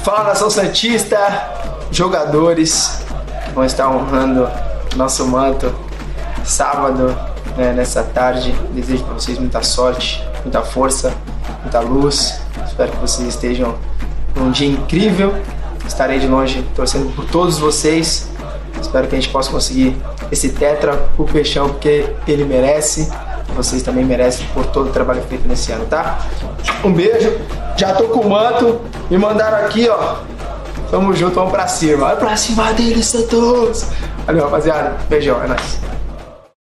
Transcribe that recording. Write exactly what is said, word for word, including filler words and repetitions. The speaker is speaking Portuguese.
Fala, nação santista, jogadores vão estar honrando nosso manto sábado, né, nessa tarde. Desejo para vocês muita sorte, muita força, muita luz. Espero que vocês estejam num dia incrível. Estarei de longe torcendo por todos vocês. Espero que a gente possa conseguir esse tetra pro Peixão, porque ele merece. Vocês também merecem por todo o trabalho feito nesse ano, tá? Um beijo. Já tô com o manto. Me mandaram aqui, ó. Tamo junto, vamos pra cima. Vai pra cima deles, Santos. Valeu, rapaziada. Beijão, é nóis.